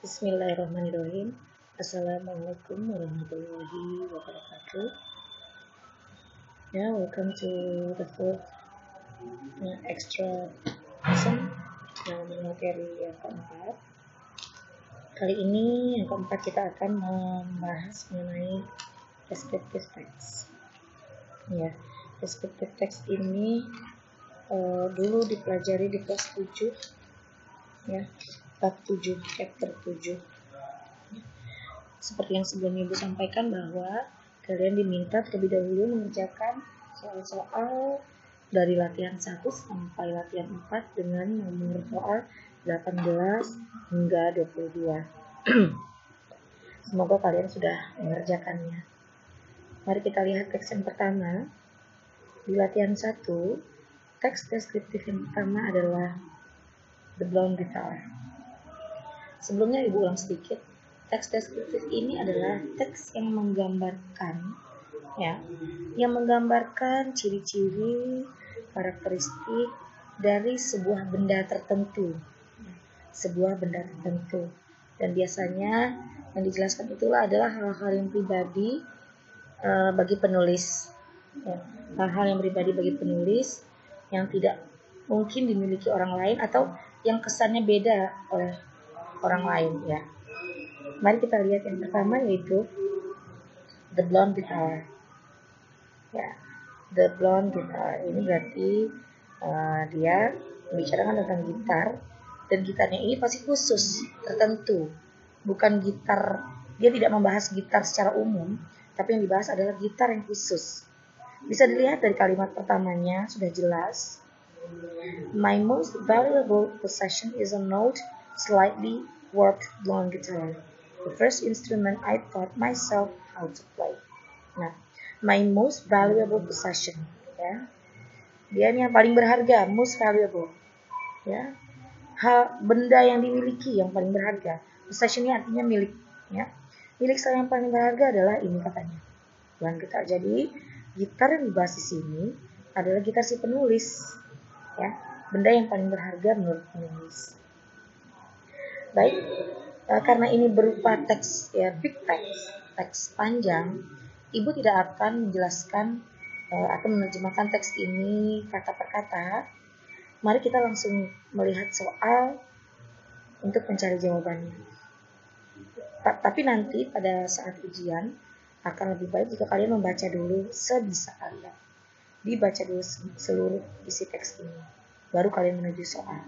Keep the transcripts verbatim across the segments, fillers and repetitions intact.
Bismillahirrahmanirrahim. Assalamualaikum warahmatullahi wabarakatuh. Ya, welcome to the fourth uh, extra lesson dalam materi yang keempat. Kali ini yang keempat kita akan membahas mengenai descriptive text. Ya, descriptive text ini uh, dulu dipelajari di kelas tujuh, ya, bab tujuh, chapter tujuh. Seperti yang sebelumnya Ibu sampaikan bahwa kalian diminta terlebih dahulu mengerjakan soal-soal dari latihan satu sampai latihan empat dengan nomor soal delapan belas hingga dua puluh dua. Semoga kalian sudah mengerjakannya. Mari kita lihat teks yang pertama. Di latihan satu, teks deskriptif yang pertama adalah The Blonde Guitar. Sebelumnya Ibu ulang sedikit. Teks deskriptif ini adalah teks yang menggambarkan, ya, yang menggambarkan ciri-ciri, karakteristik dari sebuah benda tertentu, sebuah benda tertentu. Dan biasanya yang dijelaskan itulah adalah hal-hal yang pribadi uh, bagi penulis, ya, hal-hal yang pribadi bagi penulis yang tidak mungkin dimiliki orang lain atau yang kesannya beda oleh orang lain, ya. Mari kita lihat yang pertama, yaitu The Blonde Guitar. Ya, The Blonde Guitar ini berarti uh, dia membicarakan tentang gitar, dan gitarnya ini pasti khusus, tertentu. Bukan gitar, dia tidak membahas gitar secara umum, tapi yang dibahas adalah gitar yang khusus. Bisa dilihat dari kalimat pertamanya sudah jelas. My most valuable possession is a note slightly warped blonde guitar. The first instrument I taught myself how to play. Nah, my most valuable possession, ya. Dia ini yang paling berharga, most valuable, ya. Hal benda yang dimiliki yang paling berharga. Possession ini artinya milik, ya. Milik saya yang paling berharga adalah ini katanya, blonde guitar. Jadi, gitar yang dibahas di sini adalah gitar si penulis, ya. Benda yang paling berharga menurut penulis. Baik. Uh, karena ini berupa teks, ya, big text, teks panjang, Ibu tidak akan menjelaskan uh, atau menerjemahkan teks ini kata per kata. Mari kita langsung melihat soal untuk mencari jawabannya. Ta- tapi nanti pada saat ujian akan lebih baik jika kalian membaca dulu sebisa kalian. Dibaca dulu seluruh isi teks ini, baru kalian menuju soal.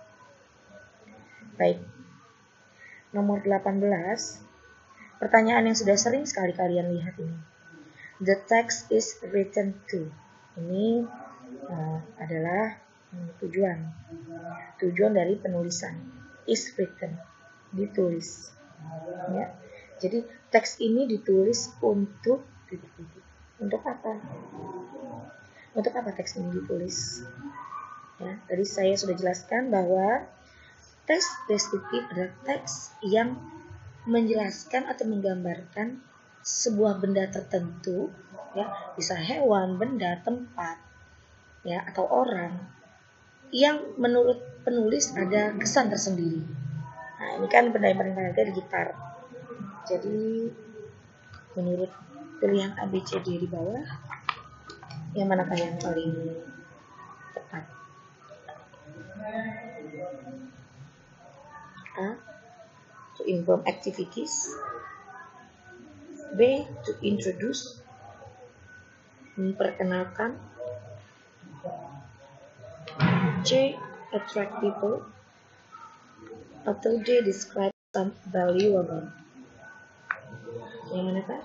Baik. Nomor delapan belas, pertanyaan yang sudah sering sekali kalian lihat ini. The text is written to. Ini uh, adalah hmm, tujuan. Tujuan dari penulisan. Is written. Ditulis. Ya. Jadi teks ini ditulis untuk untuk apa? Untuk apa teks ini ditulis? Ya, tadi saya sudah jelaskan bahwa teks deskriptif adalah teks yang menjelaskan atau menggambarkan sebuah benda tertentu, ya, bisa hewan, benda, tempat, ya, atau orang yang menurut penulis ada kesan tersendiri. Nah, ini kan benda yang paling berharga di gitar. Jadi menurut pilihan A B C D di bawah, yang manakah yang paling tepat? A. To inform activities. B. To introduce. Memperkenalkan. C. Attract people. Atau D. Describe some valuable. Yang mana Pak?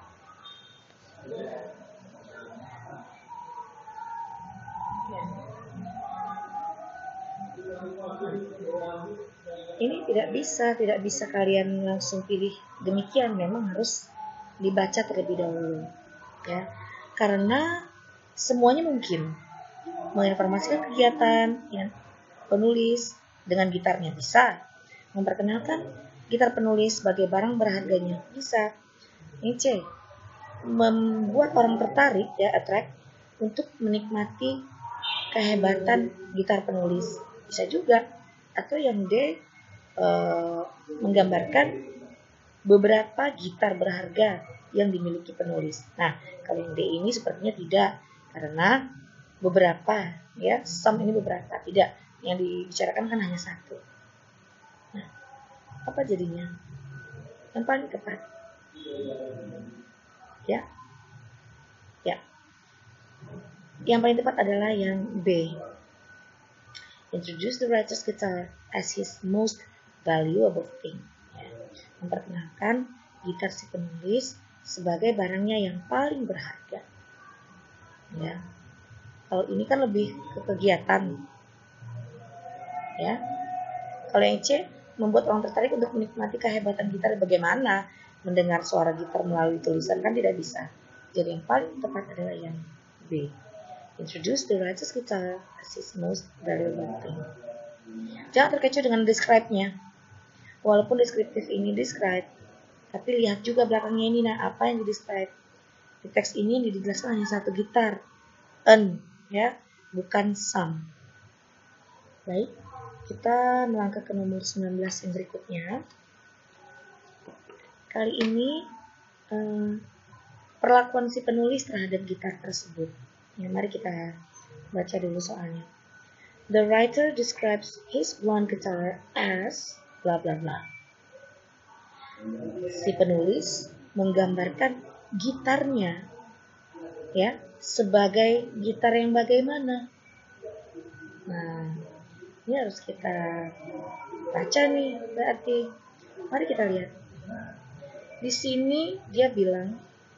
Ini tidak bisa, tidak bisa kalian langsung pilih demikian, memang harus dibaca terlebih dahulu, ya. Karena semuanya mungkin. Menginformasikan kegiatan, ya, penulis dengan gitarnya bisa. Memperkenalkan gitar penulis sebagai barang berharganya bisa. Ini C. Membuat orang tertarik, ya, attract, untuk menikmati kehebatan gitar penulis bisa juga. Atau yang D, uh, menggambarkan beberapa gitar berharga yang dimiliki penulis. Nah, kalau yang D ini sepertinya tidak, karena beberapa, ya, some ini beberapa, tidak. Yang dibicarakan kan hanya satu. Nah, apa jadinya? Yang paling tepat, ya, ya. Yang paling tepat adalah yang B. Introduce the writer's guitar as his most valuable thing. Ya. Memperkenalkan gitar si penulis sebagai barangnya yang paling berharga. Ya. Kalau ini kan lebih ke kegiatan. Ya. Kalau yang C, membuat orang tertarik untuk menikmati kehebatan gitar. Bagaimana mendengar suara gitar melalui tulisan, kan tidak bisa. Jadi yang paling tepat adalah yang B. Introduce the writer's guitar as his most valuable thing. Jangan terkecoh dengan describe-nya. Walaupun deskriptif ini describe, tapi lihat juga belakangnya ini, nah apa yang di describe. Di teks ini yang dijelaskan hanya satu gitar, an, ya, bukan some. Baik, kita melangkah ke nomor sembilan belas yang berikutnya. Kali ini eh, perlakuan si penulis terhadap gitar tersebut. Ya, mari kita baca dulu soalnya. The writer describes his blonde guitar as bla bla bla. Si penulis menggambarkan gitarnya, ya, sebagai gitar yang bagaimana. Nah, ini harus kita baca nih, berarti. Mari kita lihat. Di sini dia bilang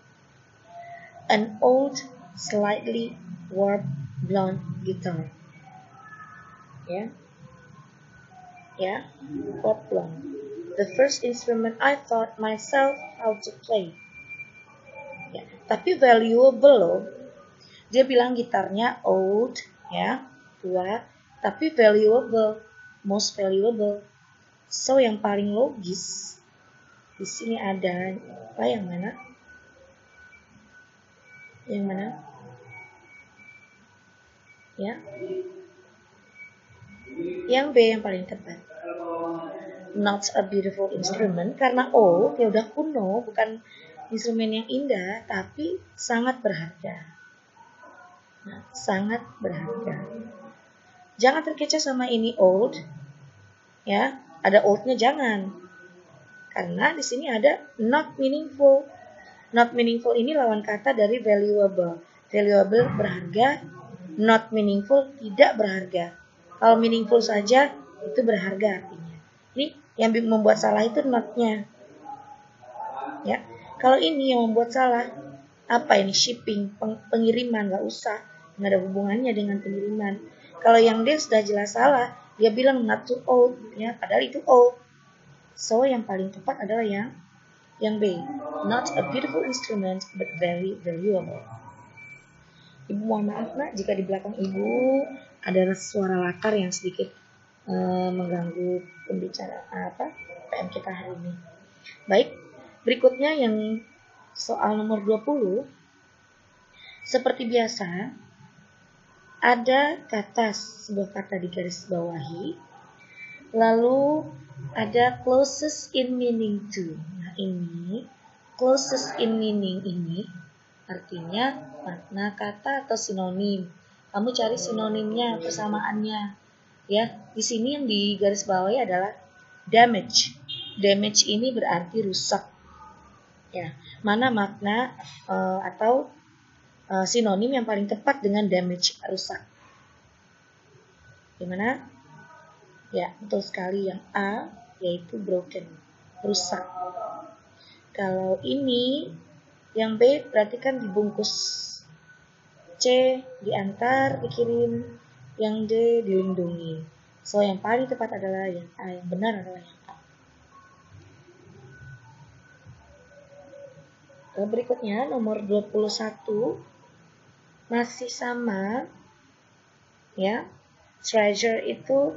an old, slightly warped blonde guitar. Ya, ya, warped blonde. The first instrument I taught myself how to play. Ya, tapi valuable loh. Dia bilang gitarnya old, ya, tua, tapi valuable, most valuable. So yang paling logis di sini ada apa, yang mana? Yang mana? Ya. Yang B yang paling tepat. Not a beautiful instrument, karena old ya udah kuno, bukan instrumen yang indah, tapi sangat berharga. Nah, sangat berharga. Jangan terkecoh sama ini old, ya, ada oldnya jangan, karena di sini ada not meaningful. Not meaningful ini lawan kata dari valuable. Valuable berharga, not meaningful tidak berharga. Kalau meaningful saja itu berharga artinya. Ini yang membuat salah itu not-nya. Ya, kalau ini yang membuat salah, apa ini, shipping, pengiriman, nggak usah, nggak ada hubungannya dengan pengiriman. Kalau yang D sudah jelas salah, dia bilang not too old, ya, padahal itu old. So yang paling tepat adalah yang yang B, not a beautiful instrument but very valuable. Ibu mohon maaf nak, jika di belakang ibu ada suara latar yang sedikit uh, mengganggu pembicaraan apa P M kita hari ini. Baik, berikutnya yang soal nomor dua puluh. Seperti biasa, ada kata, sebuah kata di garis bawahi, lalu ada closest in meaning to. Nah ini, closest in meaning ini artinya makna kata atau sinonim. Kamu cari sinonimnya, persamaannya. Ya, di sini yang di garis bawahi adalah damage. Damage ini berarti rusak. Ya, mana makna uh, atau uh, sinonim yang paling tepat dengan damage, rusak? Gimana? Ya, betul sekali yang A, yaitu broken, rusak. Kalau ini yang B berarti kan dibungkus, C diantar, dikirim, yang D dilindungi. So yang paling tepat adalah yang A, yang benar adalah yang A. Berikutnya nomor dua puluh satu masih sama, ya. Treasure itu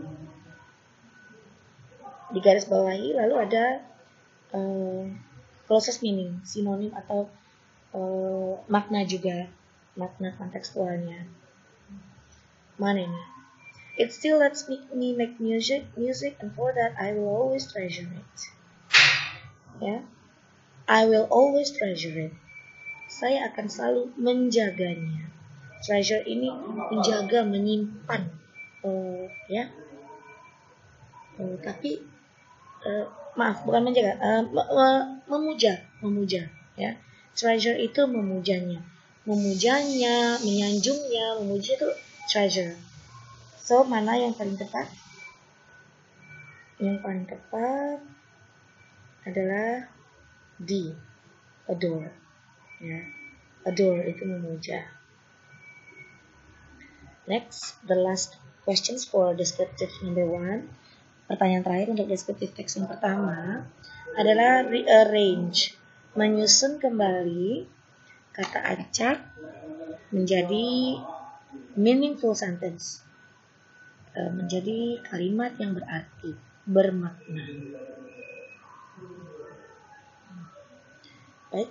di garis bawahi, lalu ada uh, closest meaning, sinonim atau uh, makna juga, makna kontekstualnya. Mana ini? It still lets me, me make music, music, and for that I will always treasure it. Ya, I will always treasure it. Saya akan selalu menjaganya. Treasure ini menjaga, menyimpan, uh, ya. Uh, tapi, uh, maaf, bukan menjaga, uh, memuja, memuja, ya. Treasure itu memujanya, memujanya, menyanjungnya, memuji itu treasure. So, mana yang paling tepat? Yang paling tepat adalah D, adore. Ya, adore itu memuja. Next, the last questions for descriptive number one. Pertanyaan terakhir untuk descriptive text yang pertama adalah rearrange, menyusun kembali kata acak menjadi meaningful sentence, menjadi kalimat yang berarti, bermakna. Baik,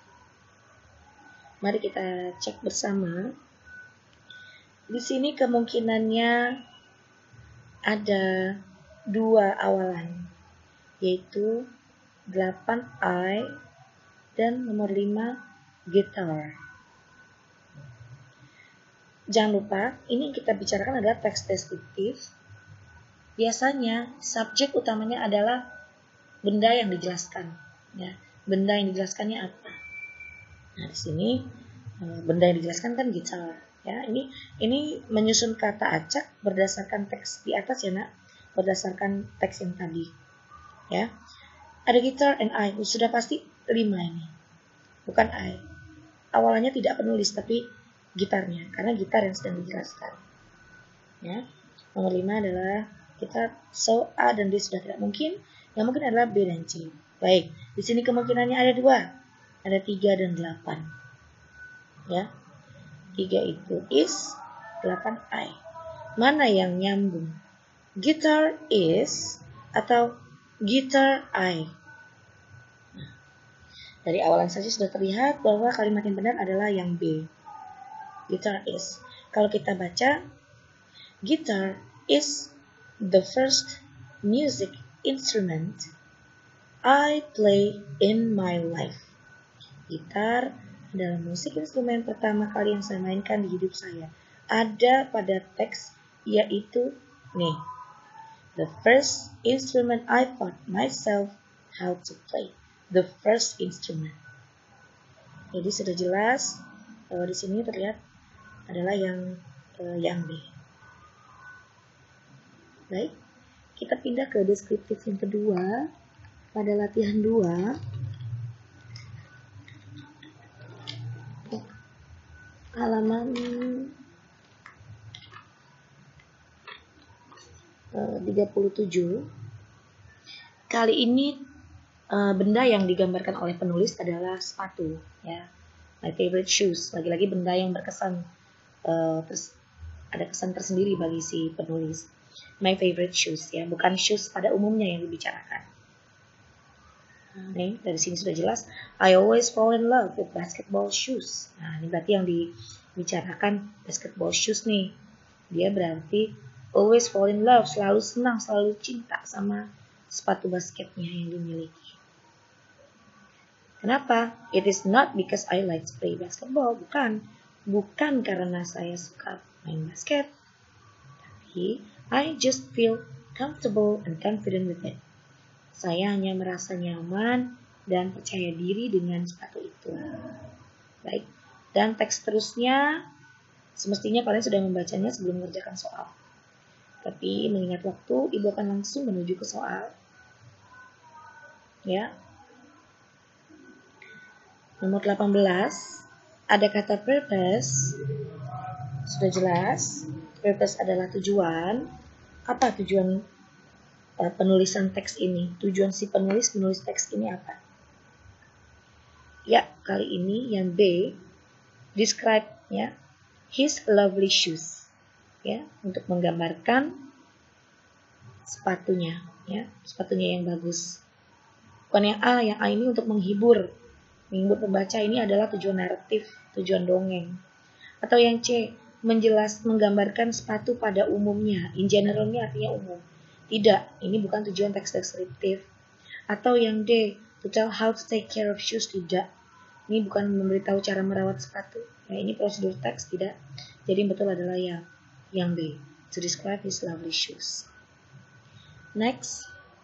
mari kita cek bersama. Di sini kemungkinannya ada dua awalan, yaitu delapan I dan nomor lima guitar. Jangan lupa, ini yang kita bicarakan adalah teks deskriptif. Biasanya subjek utamanya adalah benda yang dijelaskan. Ya, benda yang dijelaskannya apa? Nah, di sini benda yang dijelaskan kan gitar. Ya, ini ini menyusun kata acak berdasarkan teks di atas ya, Nak. Berdasarkan teks yang tadi. Ya. Ada gitar and I, sudah pasti lima ini. Bukan I. Awalannya tidak penulis tapi gitarnya, karena gitar yang sedang dijelaskan. Ya. Nomor lima adalah gitar, so A dan D sudah tidak mungkin. Yang mungkin adalah B dan C. Baik, di sini kemungkinannya ada dua. Ada tiga dan delapan. Ya. tiga itu is, delapan I. Mana yang nyambung? Guitar is atau guitar I? Nah, dari awalan saja sudah terlihat bahwa kalimat yang benar adalah yang B. Guitar is. Kalau kita baca, guitar is the first music instrument I play in my life. Gitar adalah musik instrumen pertama kali yang saya mainkan di hidup saya. Ada pada teks yaitu nih. The first instrument I taught myself how to play. The first instrument. Jadi sudah jelas bahwa di sini terlihat adalah yang uh, yang B. Baik, kita pindah ke deskriptif yang kedua pada latihan dua. Halaman uh, tiga puluh tujuh. Kali ini uh, benda yang digambarkan oleh penulis adalah sepatu, ya. My favorite shoes. Lagi-lagi benda yang berkesan, uh, terus ada kesan tersendiri bagi si penulis. My favorite shoes, ya, bukan shoes pada umumnya yang dibicarakan. Nah, nih, dari sini sudah jelas. I always fall in love with basketball shoes. Nah, ini berarti yang dibicarakan basketball shoes nih. Dia berarti always fall in love, selalu senang, selalu cinta sama sepatu basketnya yang dimiliki. Kenapa? It is not because I like to play basketball. Bukan. Bukan karena saya suka main basket. Tapi I just feel comfortable and confident with it. Saya hanya merasa nyaman dan percaya diri dengan sepatu itu. Baik. Dan teks terusnya semestinya kalian sudah membacanya sebelum mengerjakan soal. Tapi mengingat waktu, Ibu akan langsung menuju ke soal. Ya. Nomor delapan belas, ada kata purpose. Sudah jelas, purpose adalah tujuan. Apa tujuan uh, penulisan teks ini? Tujuan si penulis menulis teks ini apa? Ya, kali ini yang B, describe, ya, his lovely shoes. Ya, untuk menggambarkan sepatunya, ya, sepatunya yang bagus. Bukan yang A, yang A ini untuk menghibur. Menghibur pembaca, ini adalah tujuan naratif, tujuan dongeng. Atau yang C, menjelas menggambarkan sepatu pada umumnya. In general ini artinya umum. Tidak, ini bukan tujuan teks deskriptif. Atau yang D, to tell how to take care of shoes. Tidak, ini bukan memberitahu cara merawat sepatu. Ya, ini prosedur teks, tidak. Jadi yang betul adalah yang yang B, to describe his lovely shoes. Next,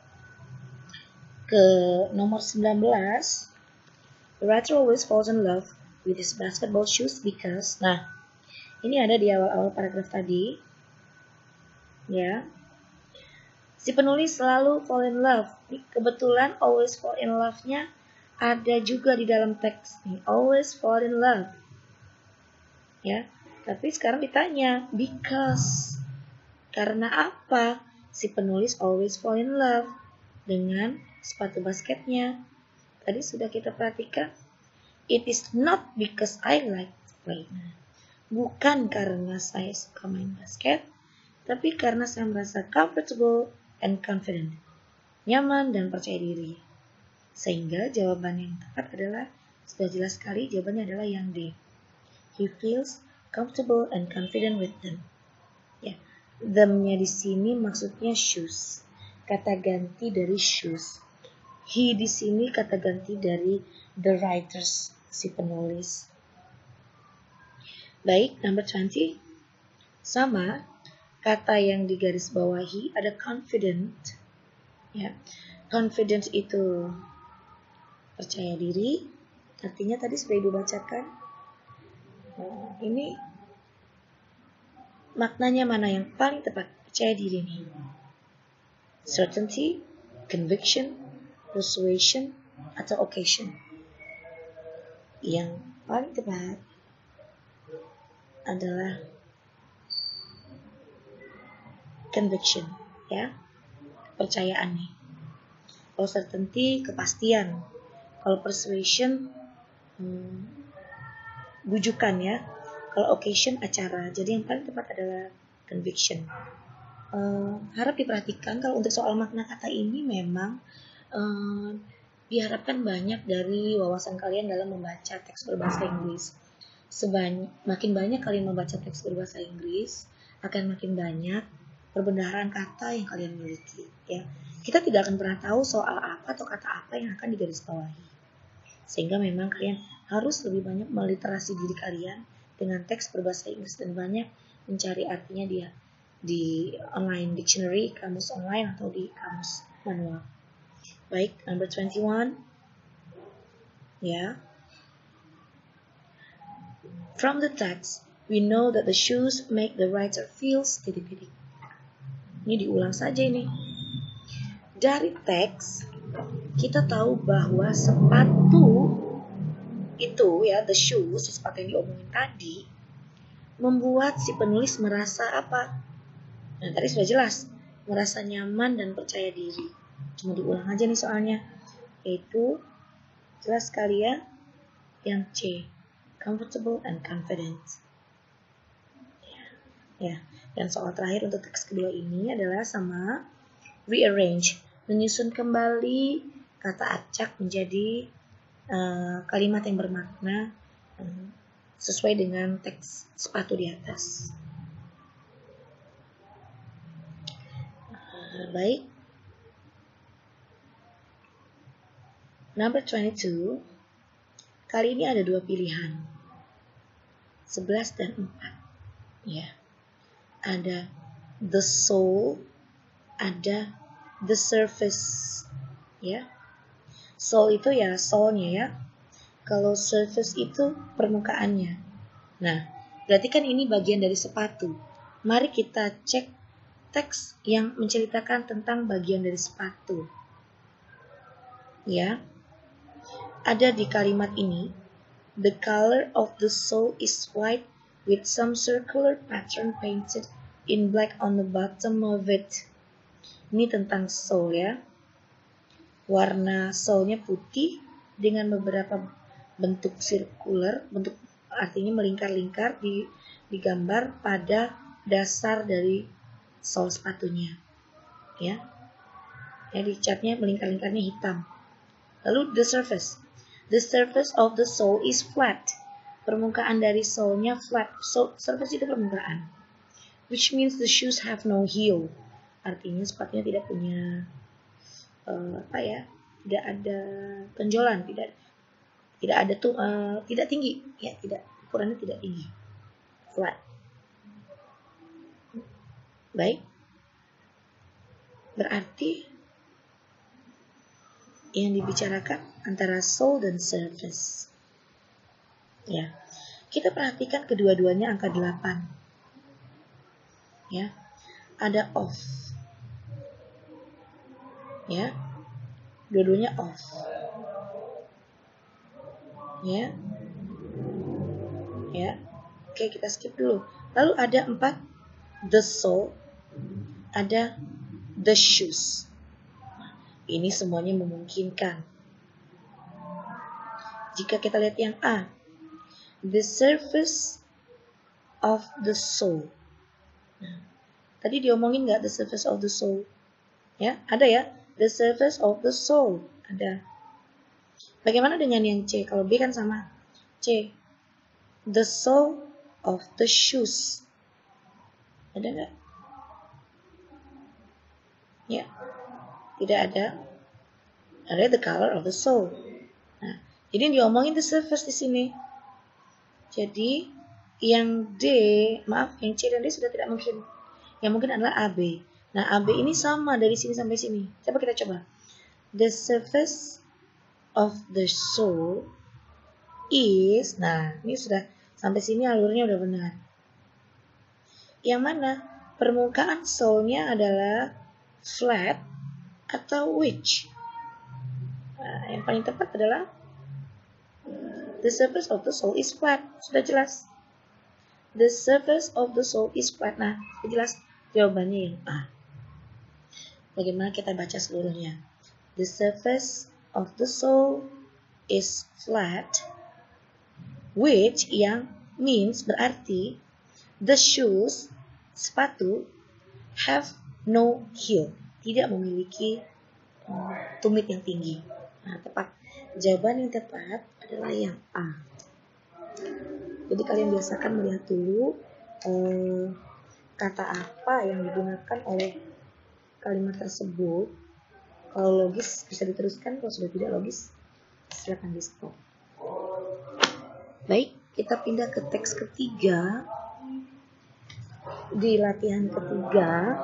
ke nomor sembilan belas. The writer always falls in love with his basketball shoes because. Nah, ini ada di awal-awal paragraf tadi. Ya. Si penulis selalu fall in love. Kebetulan always fall in love-nya ada juga di dalam teks. Always fall in love. Ya. Tapi sekarang ditanya because. Karena apa si penulis always fall in love dengan sepatu basketnya? Tadi sudah kita perhatikan. It is not because I like to play. Bukan karena saya suka main basket, tapi karena saya merasa comfortable and confident. Nyaman dan percaya diri. Sehingga jawaban yang tepat adalah, sudah jelas sekali jawabannya adalah yang D. He feels comfortable and confident with them. Ya, them-nya di sini maksudnya shoes. Kata ganti dari shoes. He di sini kata ganti dari the writers, si penulis. Baik, number twenty. Sama, kata yang digaris bawahi ada confident. Ya, confident itu percaya diri. Artinya tadi sudah Ibu bacakan. Nah, ini maknanya mana yang paling tepat? Percaya diri nih. Certainty, conviction, persuasion, atau occasion. Yang paling tepat adalah conviction, ya, percayaan nih. Kalau certainty, kepastian. Kalau persuasion, hmm, bujukan ya. Kalau occasion, acara. Jadi yang paling tepat adalah conviction. Uh, harap diperhatikan kalau untuk soal makna kata ini memang uh, diharapkan banyak dari wawasan kalian dalam membaca teks berbahasa Inggris. Sebanyak, makin banyak kalian membaca teks berbahasa Inggris, akan makin banyak perbendaharaan kata yang kalian miliki. Ya, kita tidak akan pernah tahu soal apa atau kata apa yang akan digarisbawahi. Sehingga memang kalian harus lebih banyak meliterasi diri kalian dengan teks berbahasa Inggris dan banyak mencari artinya dia di online dictionary, kamus online atau di kamus manual. Baik, number twenty-one. Ya. From the text, we know that the shoes make the writer feel titik-titik. Ini diulang saja ini. Dari teks, kita tahu bahwa sepatu itu ya, the shoes, sepatu yang diomongin tadi, membuat si penulis merasa apa? Nah, tadi sudah jelas, merasa nyaman dan percaya diri. Cuma diulang aja nih soalnya. Yaitu, jelas sekali ya, yang C. Comfortable and confident. Ya, ya. Dan soal terakhir untuk teks kedua ini adalah sama rearrange, menyusun kembali kata acak menjadi uh, kalimat yang bermakna um, sesuai dengan teks sepatu di atas. Uh, baik. Number twenty-two. Kali ini ada dua pilihan. sebelas dan empat. Ya. Ada the sole, ada the surface. Ya. Sole itu ya sole-nya ya. Kalau surface itu permukaannya. Nah, berarti kan ini bagian dari sepatu. Mari kita cek teks yang menceritakan tentang bagian dari sepatu. Ya. Ada di kalimat ini, the color of the sole is white with some circular pattern painted in black on the bottom of it. Ini tentang sole ya. Warna sole-nya putih dengan beberapa bentuk sirkular, bentuk artinya melingkar-lingkar di digambar pada dasar dari sole sepatunya. Ya. Ya, dicatnya melingkar-lingkarnya hitam. Lalu the surface. The surface of the sole is flat. permukaan dari sole-nya flat. So, surface itu permukaan. Which means the shoes have no heel. Artinya sepatunya tidak punya uh, apa ya? Tidak ada tonjolan, tidak tidak ada tuh uh, tidak tinggi, ya, tidak, ukurannya tidak tinggi. Flat. Baik. Berarti yang dibicarakan antara sole dan surface. Ya. Kita perhatikan kedua-duanya angka delapan. Ya. Ada off. Ya. Dua-duanya off. Ya. Ya. Oke, kita skip dulu. Lalu ada empat, the sole, ada the shoes. Ini semuanya memungkinkan. Jika kita lihat yang A, the surface of the sole. Nah, tadi diomongin nggak the surface of the sole? Ya, ada ya, the surface of the sole ada. Bagaimana dengan yang C? Kalau B kan sama. C, the sole of the shoes. Ada nggak? Ya. Tidak ada. Ada the color of the sole. Nah, jadi diomongin the surface di sini. Jadi yang D, maaf, yang C dan D sudah tidak mungkin. Yang mungkin adalah A B. Nah, A B ini sama dari sini sampai sini. Coba kita coba. The surface of the sole is, nah, ini sudah sampai sini alurnya udah benar. Yang mana permukaan sole-nya adalah flat atau wedge. Nah, yang paling tepat adalah the surface of the sole is flat. Sudah jelas. The surface of the sole is flat. Nah, sudah jelas jawabannya yang A. Bagaimana kita baca seluruhnya? The surface of the sole is flat, which yang means berarti the shoes, sepatu, have no heel. Tidak memiliki um, tumit yang tinggi. Nah, tepat. Jawaban yang tepat adalah yang A. Jadi kalian biasakan melihat dulu eh, kata apa yang digunakan oleh kalimat tersebut. Kalau logis bisa diteruskan, kalau sudah tidak logis silakan di stop. Baik, kita pindah ke teks ketiga. Di latihan ketiga,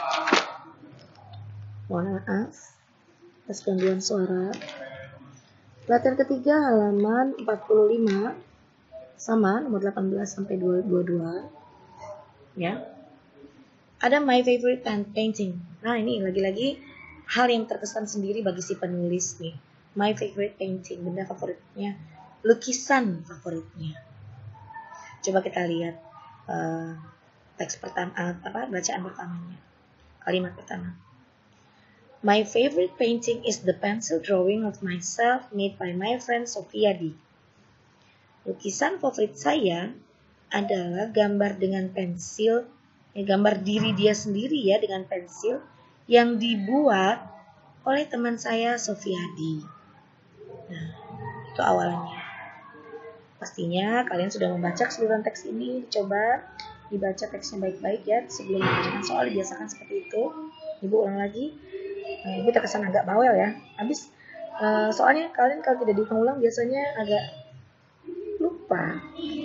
mohon maaf atas gangguan suara. Latihan ketiga halaman empat puluh lima sama nomor delapan belas sampai dua puluh dua. Ya. Ada my favorite painting. Nah, ini lagi-lagi hal yang terkesan sendiri bagi si penulis nih. My favorite painting, benda favoritnya, lukisan favoritnya. Coba kita lihat uh, teks pertama, uh, apa bacaan pertamanya. Kalimat pertama. My favorite painting is the pencil drawing of myself made by my friend Sophia D. Lukisan favorit saya adalah gambar dengan pensil, ya, gambar diri dia sendiri ya dengan pensil yang dibuat oleh teman saya Sophia D. Nah, itu awalannya. Pastinya kalian sudah membaca keseluruhan teks ini. Coba dibaca teksnya baik-baik ya sebelum mengerjakan soal, dibiasakan seperti itu. Ibu ulang lagi. Nah, ibu terkesan agak bawel ya. Habis uh, soalnya kalian kalau tidak diulang biasanya agak lupa.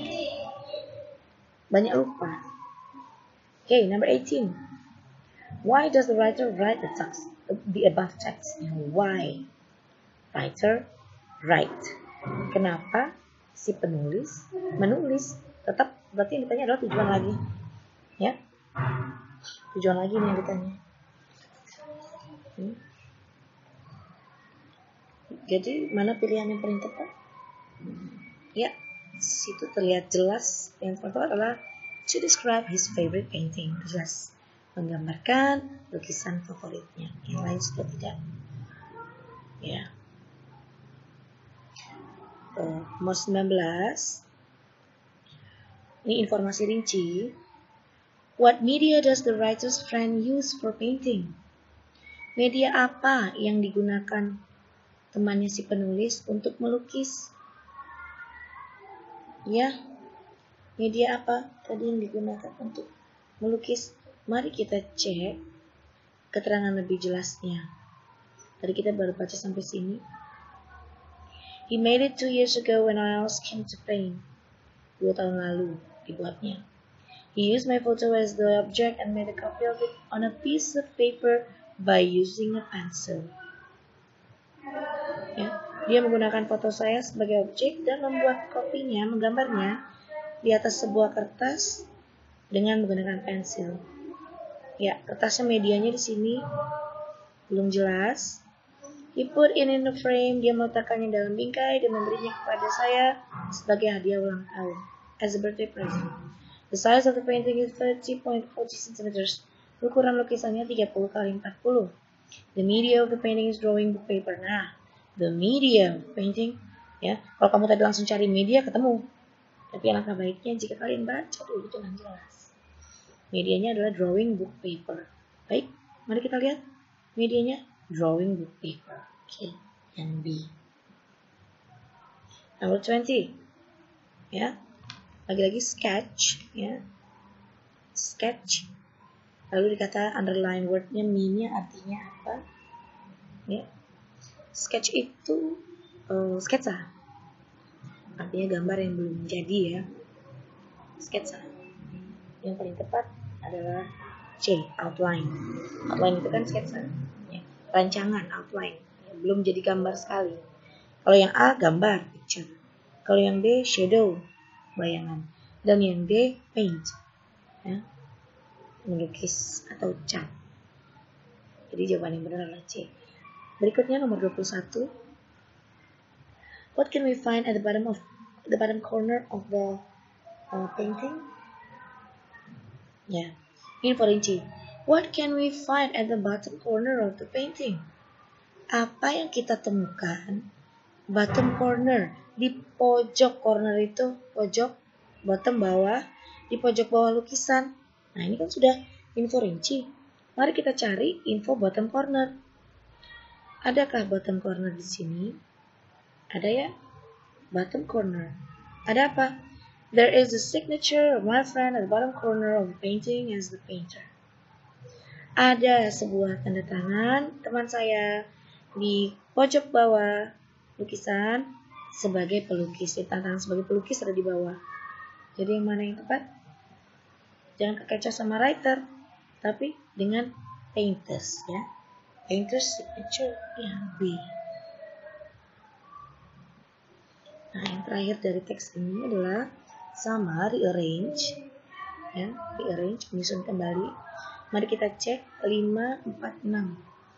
Banyak lupa. Okay, number eighteen. Why does the writer write the text, the above text? Why? Writer write. Kenapa si penulis menulis? Tetap berarti yang ditanya adalah tujuan lagi. Ya. Tujuan lagi nih yang ditanya. Hmm. Jadi mana pilihan yang paling tepat? Ya, situ terlihat jelas. Yang tepat adalah to describe his favorite painting. Jelas, menggambarkan lukisan favoritnya. Yang lain sudah tidak. Ya. Oh, nomor sembilan belas. Ini informasi rinci. What media does the writer's friend use for painting? Media apa yang digunakan temannya si penulis untuk melukis? Ya, media apa tadi yang digunakan untuk melukis? Mari kita cek keterangan lebih jelasnya. Tadi kita baru baca sampai sini. He made it two years ago when I asked him to paint. Dua tahun lalu dibuatnya. He used my photo as the object and made a copy of it on a piece of paper by using a pencil. Ya, dia menggunakan foto saya sebagai objek dan membuat kopinya, menggambarnya di atas sebuah kertas dengan menggunakan pensil. Ya, kertasnya medianya di sini belum jelas. He put it in the frame, dia meletakkannya dalam bingkai dan memberinya kepada saya sebagai hadiah ulang tahun, as a birthday present. The size of the painting is thirty point four zero centimeters. Ukuran lukisannya tiga puluh kali empat puluh. The media of the painting is drawing book paper. Nah, the media of the painting, ya, kalau kamu tadi langsung cari media ketemu. Tapi alangkah baiknya jika kalian baca dulu dengan jelas. Medianya adalah drawing book paper. Baik, mari kita lihat medianya drawing book paper. Oke, okay. Yang B. Number twenty. Ya. Lagi-lagi sketch, ya. Sketch. Lalu dikata underline wordnya me-nya artinya apa? Ya. Sketch itu uh, sketsa. Artinya gambar yang belum jadi, ya. Sketsa. Yang paling tepat adalah C, outline. Outline itu kan sketsa, ya. Rancangan, outline, ya. Belum jadi gambar sekali. Kalau yang A, gambar, picture. Kalau yang B, shadow, bayangan. Dan yang D, paint, ya. Melukis atau cat. Jadi jawaban yang benar adalah C. Berikutnya nomor dua puluh satu. What can we find at the bottom of the bottom corner of the uh, painting? Ya, info rinci. What can we find at the bottom corner of the painting? Apa yang kita temukan bottom corner, di pojok corner itu pojok, bottom bawah, di pojok bawah lukisan. Nah, ini kan sudah info rinci. Mari kita cari info bottom corner. Adakah bottom corner di sini? Ada, ya? Bottom corner. Ada apa? There is a signature of my friend at the bottom corner of the painting as the painter. Ada sebuah tanda tangan teman saya di pojok bawah lukisan sebagai pelukis. Jadi tanda tangan sebagai pelukis ada di bawah. Jadi yang mana yang tepat? Jangan kekecoh sama writer, tapi dengan painters, ya. Painters signature yang B. Nah, yang terakhir dari teks ini adalah sama rearrange, ya, rearrange, menyusun kembali. Mari kita cek lima, empat, enam.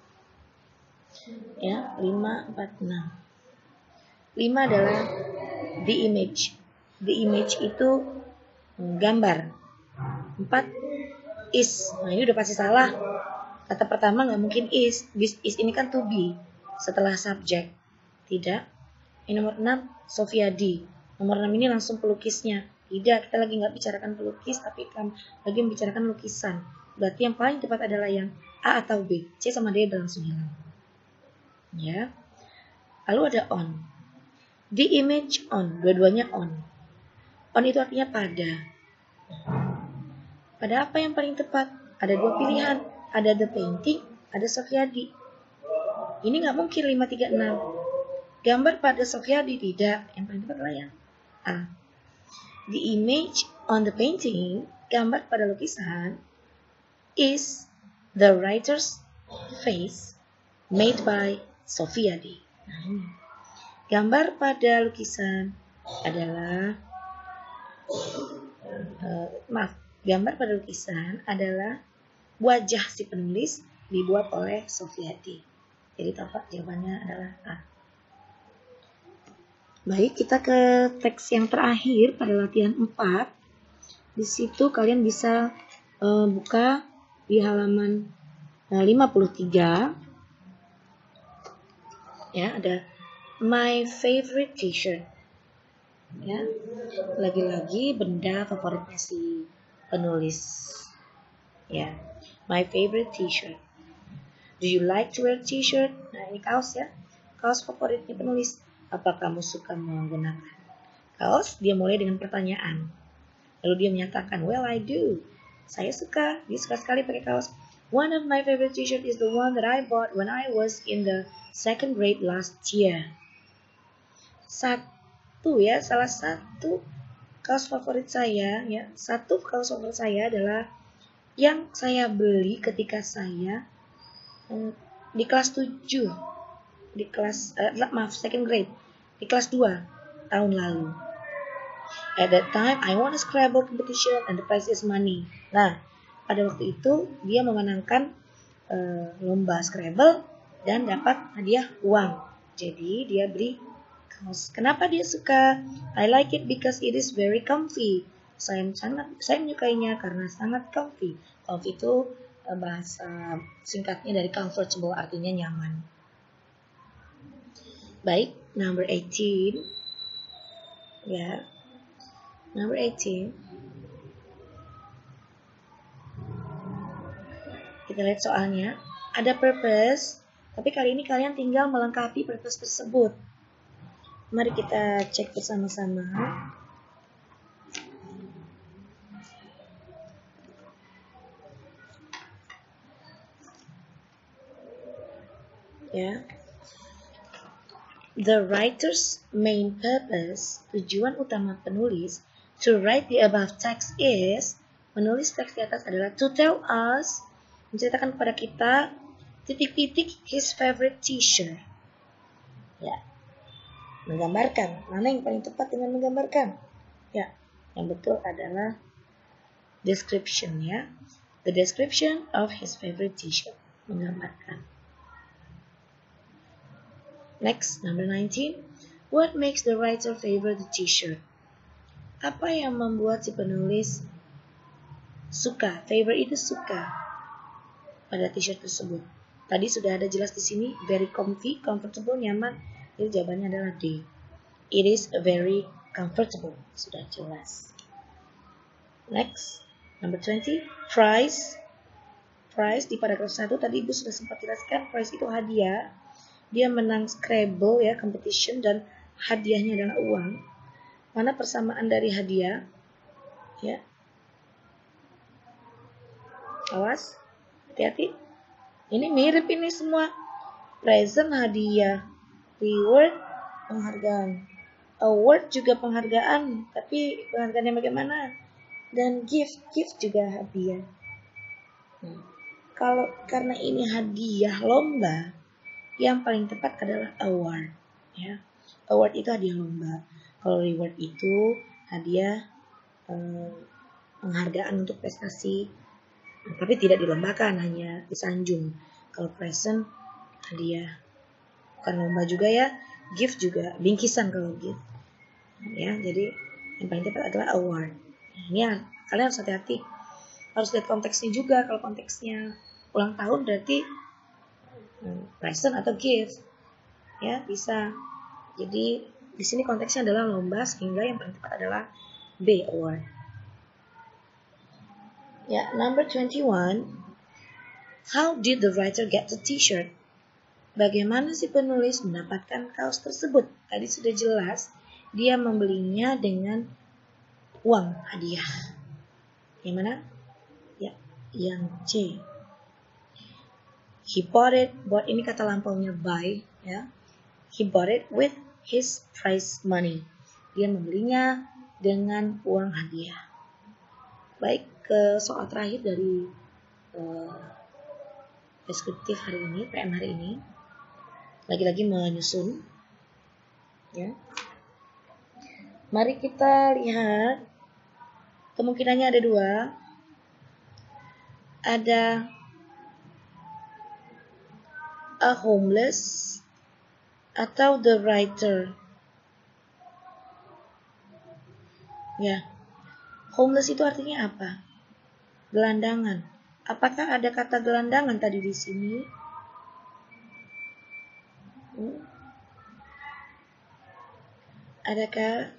Ya, lima, empat, enam. lima adalah the image. The image itu gambar. empat is. Nah, ini udah pasti salah. Kata pertama nggak mungkin is. Is ini kan to be setelah subject. Tidak. Ini nomor enam, Sofiadi. Nomor enam ini langsung pelukisnya. Tidak, kita lagi nggak bicarakan pelukis, tapi lagi membicarakan lukisan. Berarti yang paling tepat adalah yang A atau B. C sama D udah langsung hilang. Ya. Lalu ada on. The image on. Dua-duanya on. On itu artinya pada. Pada apa yang paling tepat? Ada dua pilihan. Ada the painting, ada Sofiadi. Ini nggak mungkin lima, tiga, enam. Gambar pada Sofiadi tidak. Yang paling tepat adalah yang A. The image on the painting, gambar pada lukisan, is the writer's face made by Sofiadi. Nah, ini. Gambar pada lukisan adalah uh, maaf, gambar pada lukisan adalah wajah si penulis dibuat oleh Sofiadi. Jadi tepat jawabannya adalah A. Baik, kita ke teks yang terakhir pada latihan empat. Di situ kalian bisa uh, buka di halaman uh, lima puluh tiga. Ya, ada my favorite t-shirt. Ya, lagi-lagi benda favoritnya si penulis. Ya, my favorite t-shirt. Do you like to wear t-shirt? Nah, ini kaos, ya. Kaos favoritnya penulis. Apa kamu suka menggunakan kaos, dia mulai dengan pertanyaan. Lalu dia menyatakan, well, I do. Saya suka, dia suka sekali pakai kaos. One of my favorite t-shirt is the one that I bought when I was in the second grade last year. Satu ya, salah satu kaos favorit saya, ya, satu kaos favorit saya adalah yang saya beli ketika saya hmm, di kelas tujuh, di kelas, uh, maaf, second grade, di kelas dua tahun lalu. At that time, I won a Scrabble competition and the prize is money. Nah, pada waktu itu dia memenangkan uh, lomba Scrabble dan dapat hadiah uang. Jadi dia beli kaos. Kenapa dia suka? I like it because it is very comfy. Saya sangat, saya menyukainya karena sangat comfy. Comfy itu uh, bahasa singkatnya dari comfortable, artinya nyaman. Baik, number eighteen. Ya. Number eighteen. Kita lihat soalnya. Ada purpose, tapi kali ini kalian tinggal melengkapi purpose tersebut. Mari kita cek bersama-sama. Ya. The writer's main purpose, tujuan utama penulis, to write the above text is, menulis teks di atas adalah to tell us, menceritakan kepada kita, titik-titik his favorite t-shirt. Ya, menggambarkan. Mana yang paling tepat dengan menggambarkan? Ya, yang betul adalah description ya. The description of his favorite t-shirt, menggambarkan. Next, number nineteen. What makes the writer favor the t-shirt? Apa yang membuat si penulis suka? Favor itu suka pada t-shirt tersebut. Tadi sudah ada jelas di sini, very comfy, comfortable, nyaman. Jadi jawabannya adalah D. It is very comfortable. Sudah jelas. Next, number twenty. Prize. Prize di paragraf satu tadi Ibu sudah sempat jelaskan. Prize itu hadiah. Dia menang Scrabble ya, competition, dan hadiahnya adalah uang. Mana persamaan dari hadiah? Ya. Awas, hati-hati. Ini mirip ini semua. Present hadiah, reward penghargaan, award juga penghargaan, tapi penghargaannya bagaimana? Dan gift, gift juga hadiah. Nah, kalau karena ini hadiah lomba, yang paling tepat adalah award. Ya, award itu hadiah lomba. Kalau reward itu hadiah eh, penghargaan untuk prestasi, nah, tapi tidak dilombakan, hanya disanjung. Kalau present hadiah, bukan lomba juga ya. Gift juga bingkisan kalau gift. Ya, jadi yang paling tepat adalah award. Nah, ini ya, kalian harus hati-hati. Harus lihat konteksnya juga. Kalau konteksnya ulang tahun berarti present atau gift, ya bisa. Jadi di sini konteksnya adalah lomba, sehingga yang paling tepat adalah B, award. Ya, number twenty-one. How did the writer get the t-shirt? Bagaimana si penulis mendapatkan kaos tersebut? Tadi sudah jelas, dia membelinya dengan uang hadiah. Yang mana? Ya, yang C. He bought it, bought ini kata lampaunya buy, ya. He bought it with his prize money. Dia membelinya dengan uang hadiah. Baik, ke soal terakhir dari uh, deskriptif hari ini, P M hari ini. Lagi-lagi menyusun, ya. Mari kita lihat. Kemungkinannya ada dua. Ada a homeless atau the writer. Ya, homeless itu artinya apa? Gelandangan. Apakah ada kata gelandangan tadi di sini? Hmm. Adakah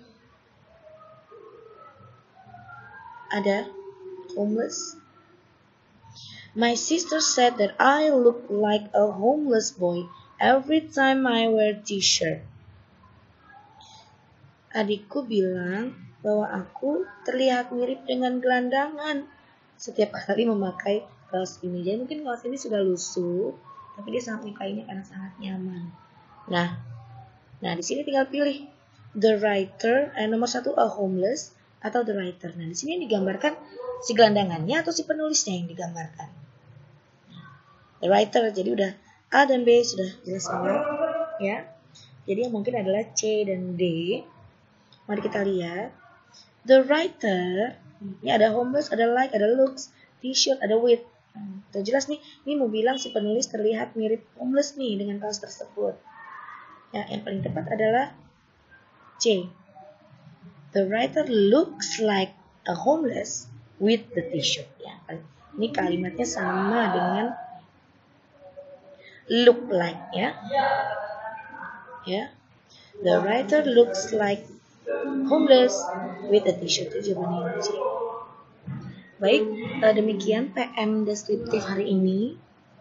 ada homeless? My sister said that I look like a homeless boy every time I wear t-shirt. adikku bilang bahwa aku terlihat mirip dengan gelandangan setiap kali memakai kaos ini. Jadi mungkin kaos ini sudah lusuh, tapi dia sangat menyukainya karena sangat nyaman. Nah, nah di sini tinggal pilih the writer, eh, nomor satu a homeless atau the writer. Nah di sini yang digambarkan si gelandangannya atau si penulisnya yang digambarkan. The writer, jadi udah A dan B sudah jelas semua, ya. Jadi yang mungkin adalah C dan D. Mari kita lihat. The writer, ini ada homeless, ada like, ada looks, t-shirt, ada with. Hmm, udah jelas nih, ini mau bilang si penulis terlihat mirip homeless nih dengan kaos tersebut. Ya, yang paling tepat adalah C. The writer looks like a homeless with the t-shirt. Ya, ini kalimatnya sama dengan look like, ya. Ya, the writer looks like homeless with a t-shirt. Itu jawabannya C. Baik, demikian P M deskriptif hari ini.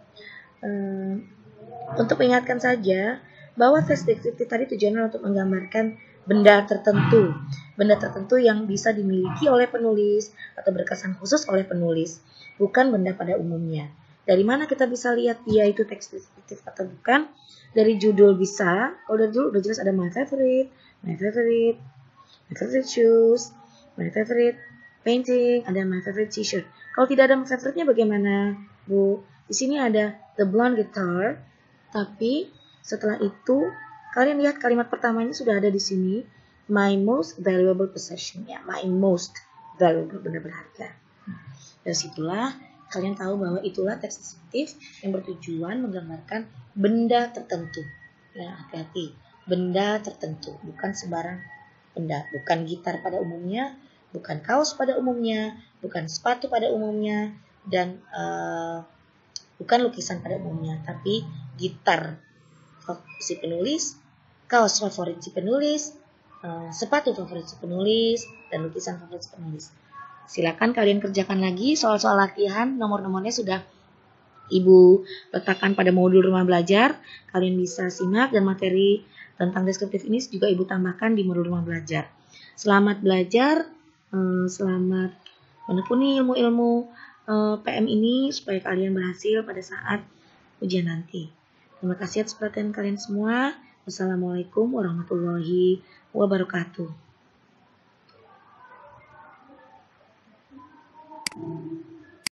Untuk mengingatkan saja bahwa teks deskriptif tadi tujuannya untuk menggambarkan benda tertentu, benda tertentu yang bisa dimiliki oleh penulis atau berkesan khusus oleh penulis, bukan benda pada umumnya. Dari mana kita bisa lihat dia itu teks deskriptif atau bukan? Dari judul bisa. Kalau dari judul udah jelas ada my favorite, my favorite, my favorite shoes, my favorite painting, ada my favorite t-shirt. Kalau tidak ada my favorite-nya bagaimana, Bu? Di sini ada the blonde guitar, tapi setelah itu kalian lihat kalimat pertamanya sudah ada di sini, my most valuable possession, ya, my most valuable, benda berharga. Dari situlah kalian tahu bahwa itulah teks deskriptif yang bertujuan menggambarkan benda tertentu. Ya, hati-hati, benda tertentu, bukan sembarang benda, bukan gitar pada umumnya, bukan kaos pada umumnya, bukan sepatu pada umumnya, dan uh, bukan lukisan pada umumnya, tapi gitar si penulis, kaos favorit si penulis, uh, sepatu favorit si penulis, dan lukisan favorit si penulis. Silakan kalian kerjakan lagi soal-soal latihan, nomor-nomornya sudah Ibu letakkan pada modul rumah belajar. Kalian bisa simak dan materi tentang deskriptif ini juga Ibu tambahkan di modul rumah belajar. Selamat belajar. Selamat menekuni ilmu-ilmu P M ini supaya kalian berhasil pada saat ujian nanti. Terima kasih atas perhatian kalian semua. Wassalamualaikum warahmatullahi wabarakatuh.